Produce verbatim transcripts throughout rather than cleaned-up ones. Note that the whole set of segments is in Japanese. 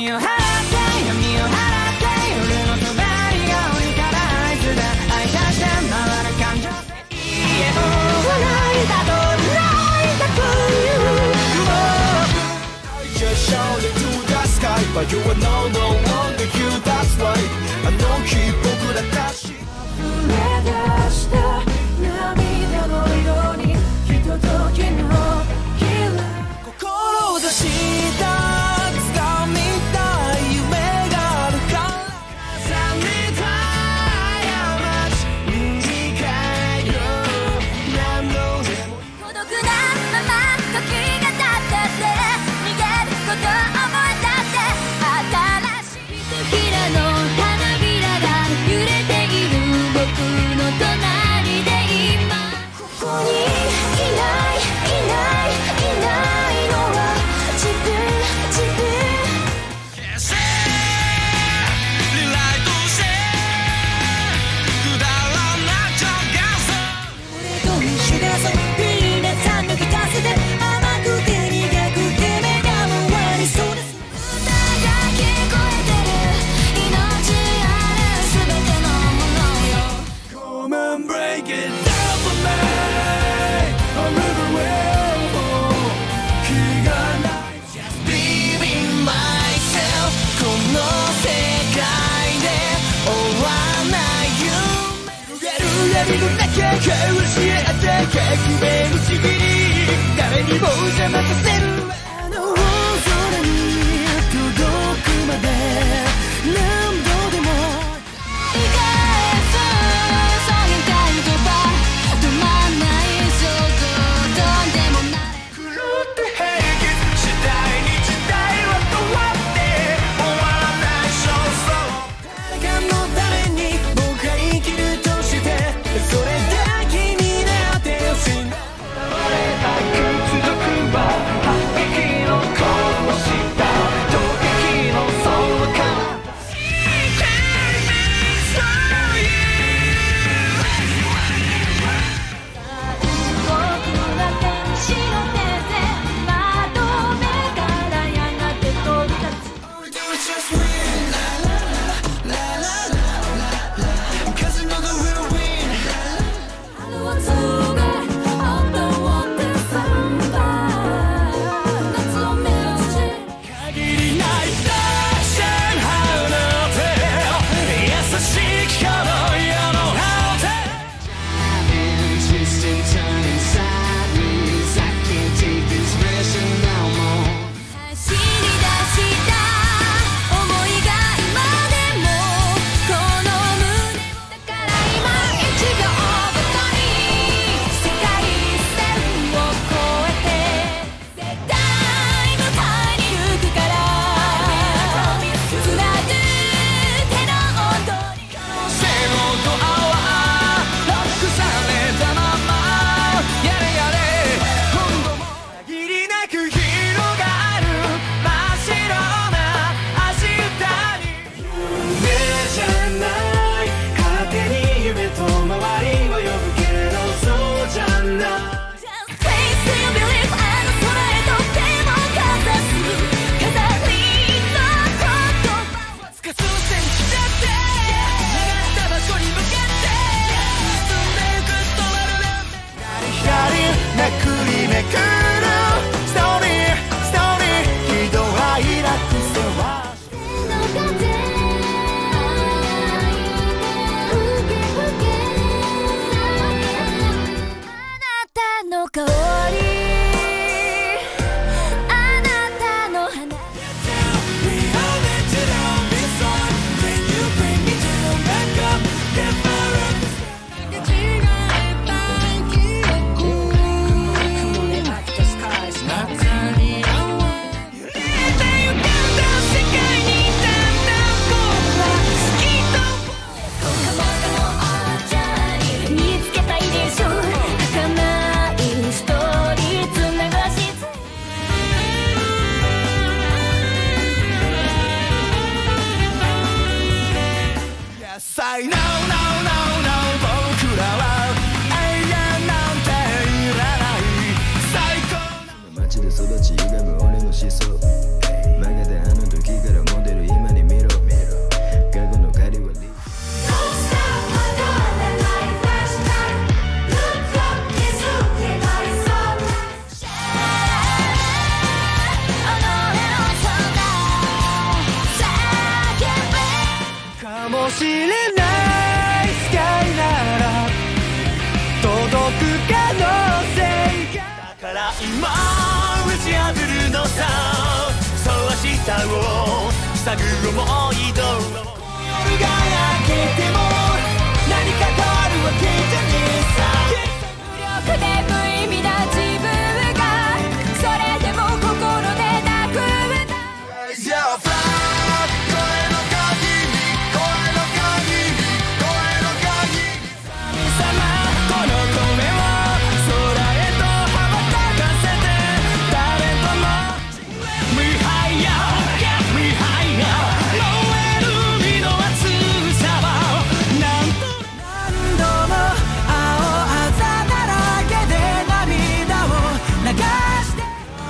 闇を払って闇を払って夜の隣顔にから合図で愛さして回る感情家を笑いだと泣いたという Just shout it to the sky But you are no no longer you that's right あの日僕らたち溢れ出した涙のようにひとときの志した掴みたい夢があるから重ねた過ち短いよ何度でも孤独なまま時が経ったって逃げること思えたって新しい手ひらの花びらが揺れている僕の隣で今ここにいないいないいないのは自分自分消せリライトしてくだらなちゃがそう俺と一緒で遊びいいねさ抜き出せて甘くて苦くて目が回りそうです歌が聞こえてる命あるすべてのものよ Come and break it down for me A river will 気がない Just be in myself この世界で終わらない夢揺れる闇の中教え合って革命のちぎり誰にも邪魔させるあの大空に届くまで何度でも生かすそういう態度は止まんない想像どうでもなれ狂って平気次第に時代は変わって終わらない焦燥誰かのために僕が生きるとしてそれだけになってほしいな俺た屈辱は反撃の殺した衝撃のその彼方僕は天使の手でまとめからやがて飛び立つ All we do is just win La la la la la la Cause I know that we'll win 春を告げ後を手三倍夏を目指し限りないダッシュ放て優しきこの世の果て Just in turning sideways I can't take this pressure no more 走り出した想いが今でもこの胸だから今一秒ごとに世界線を越えて絶対向かいに行くから貫手の音に背のドアはロックされたままやれやれ今度も限りなく広がる真っ白な明日に夢じゃない勝手に夢と周りを呼ぶけれどそうじゃない Just face your belief あの空へと手をかざす飾りの言葉つか数センチだって願った場所に向かって進んでゆく止まるなんて光めくりめくるストーリーストーリー喜怒哀楽せわ手の風吹け吹けあなたの香りあなたの花 We all let you down this time Can you bring me down back up Get far up 違えば記憶雲に飽きたスカイ中に合わ揺れてゆかんだ世界にだんだん僕は好きとこの中のあちゃに見つけたいでしょ儚いストーリーを塞ぐ思いど夜が明けても何か変わるわけじゃねえさ無力で無意味な自分がそれでも心で泣く歌じゃあフラッ声の限り声の限り声の限り神様この声を空へと羽ばたかせて誰とも無敗や無敗や燃える身の熱さは何度何度も青あざだらけで涙を流して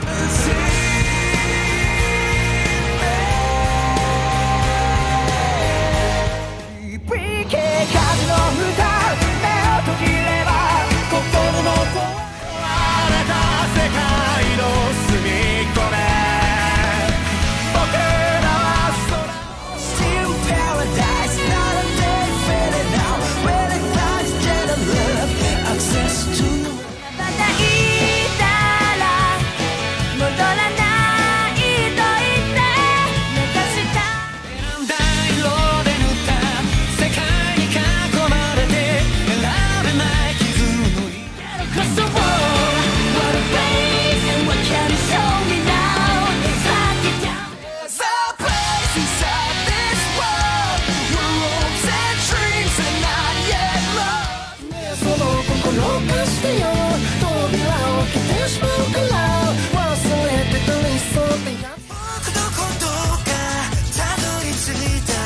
風の歌目を途切れば心の声割れた世界の隅っこで僕らは空 Still paradise not a day faded out when it finds jet of love access to またいたら戻らないと言って寝かした選んだ色で塗った世界に囲まれて選べない傷のい Across the world what a place and what can you show me now Suck it down There's a place inside this world where hopes and dreams are not yet lost ねえその心貸してよ扉を開けてしまうから忘れてた理想ってや僕のことがたどり着いた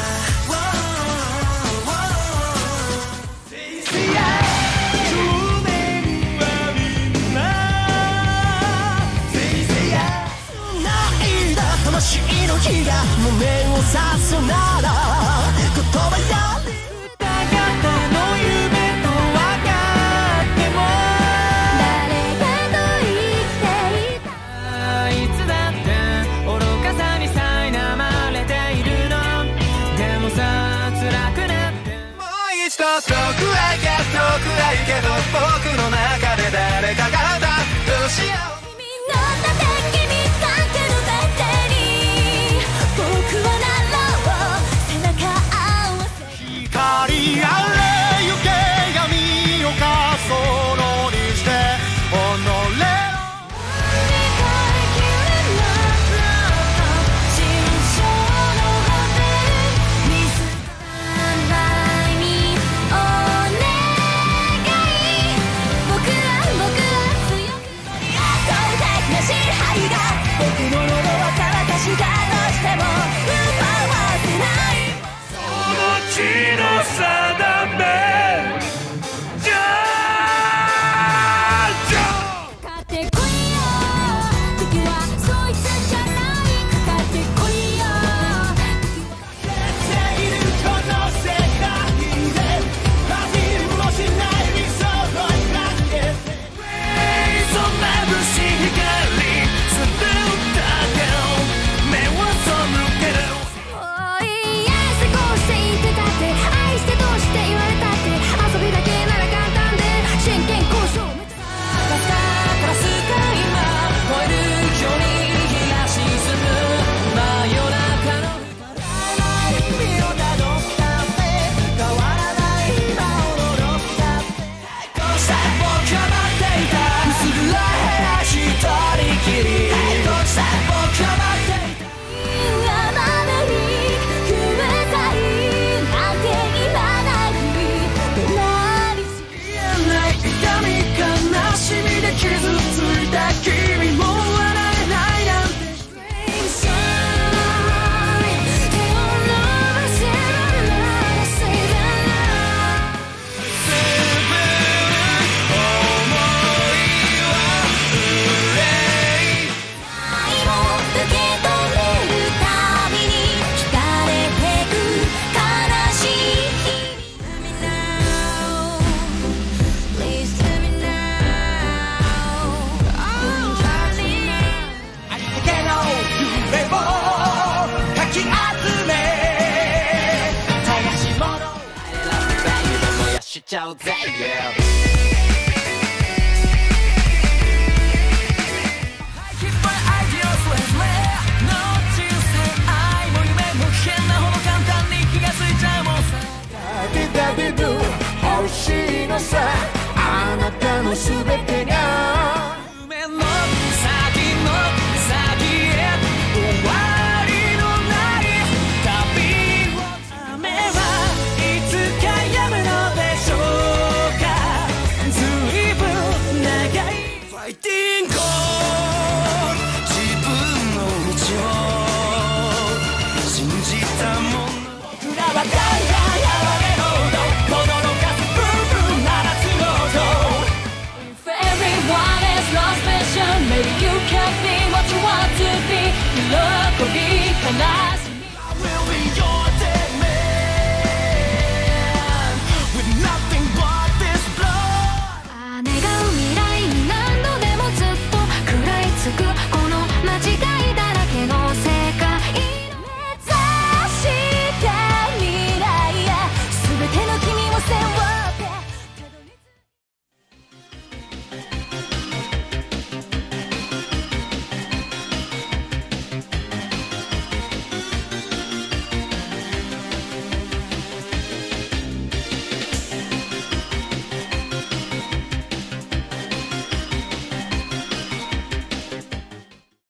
Say yeah 夢はみんな Say say yeah 繋いだ魂の火が胸を刺すなら言葉やり歌方の夢と分かっても誰かと生きていたいつだって愚かさに苛まれているのでもさ辛くなってもう一度遠くへ行け遠くへ行けど僕の中で誰かがどうしよう君の盾君かけるベッテに僕はなろう背中合わせ光あれ行け闇をかそのにして己の血の定めじゃあじゃあかかってこいよ敵はそいつじゃないかかってこいよ 「いるこの世界で恥じもしない理想を描けて」「そんな眩しい光するだけ目を背ける」 おいいや成功して言ってたって愛してどうして言われたって遊びだけなら簡単で真剣交渉めっちゃガスからスカイ今燃える距離日が沈む真夜中の変わらない意味をたどったって変わらない今を踊ったってどうして僕は待っていた薄暗い部屋一人きりどうして僕は待っていた今までに救えたいなんて言わないでなりし言えない痛み悲しみで傷ついた君も笑えないなんて Strange sign 手を伸ばせられないせいだなすぐ想いは憂い愛を受け止めるたびに惹かれてく悲しい日々 Tell me now Please tell me now Oh darling ありったけの夢をかき集め探し物燃やしちゃうぜ yeah Keep my ideas with me の人生進行自分の道を信じたもの僕らは大体哀れの音驚かすブーブー鳴らす音 If everyone is not special, maybe you can be what you want to be. 喜び悲しみ I will be your dead man with nothing but this blood あ願う未来に何度でもずっと食らいつく